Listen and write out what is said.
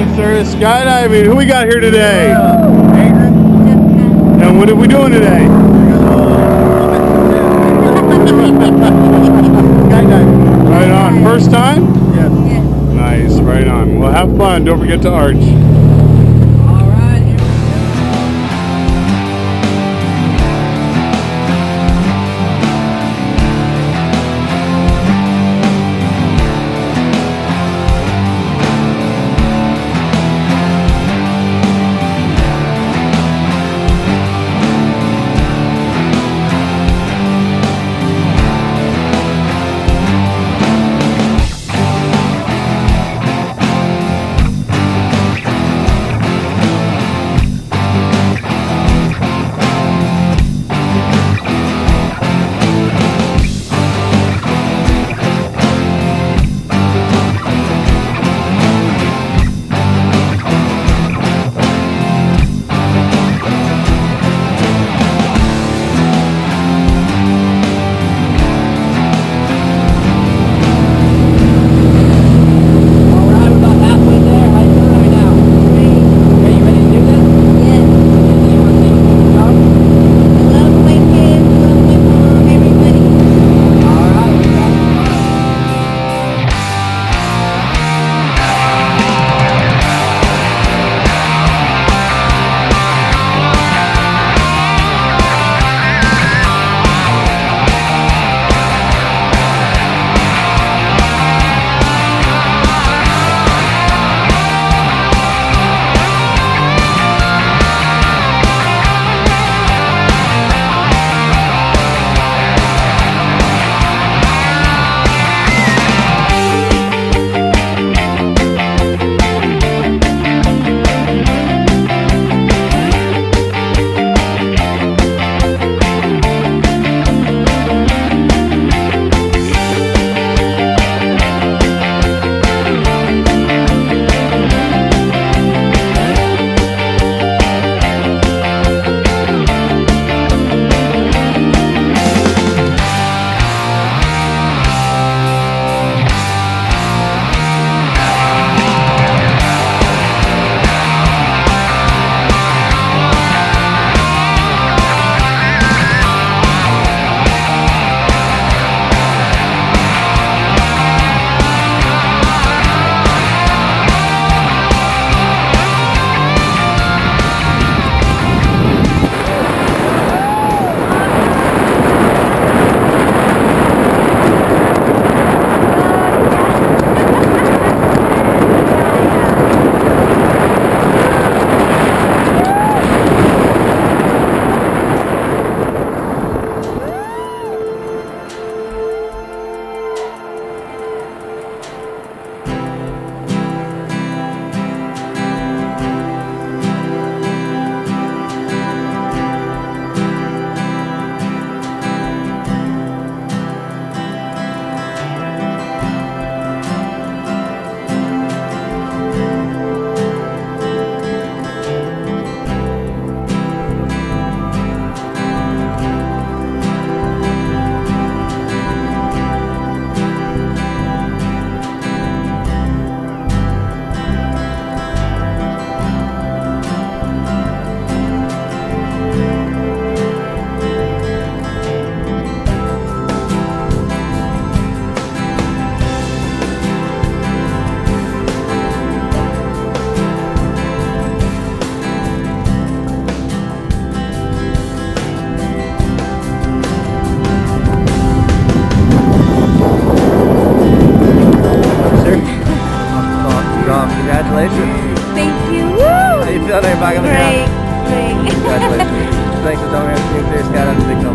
Area Skydiving. Who we got here today? And what are we doing today? Skydiving. Right on. First time? Yes. Nice. Right on. Well, have fun. Don't forget to arch. Congratulations. Thank you. Woo! How you feeling? Are you back on the ground? Great. Congratulations. Thanks for telling me everything. Area Skydiving.